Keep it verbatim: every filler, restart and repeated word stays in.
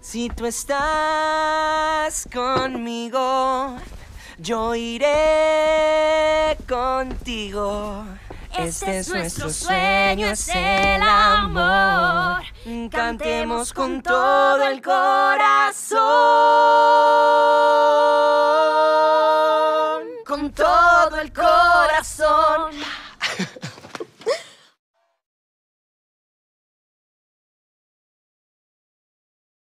Si tú estás conmigo, yo iré contigo. Este es nuestro sueño, es el amor. Cantemos con todo el corazón. Con todo el corazón.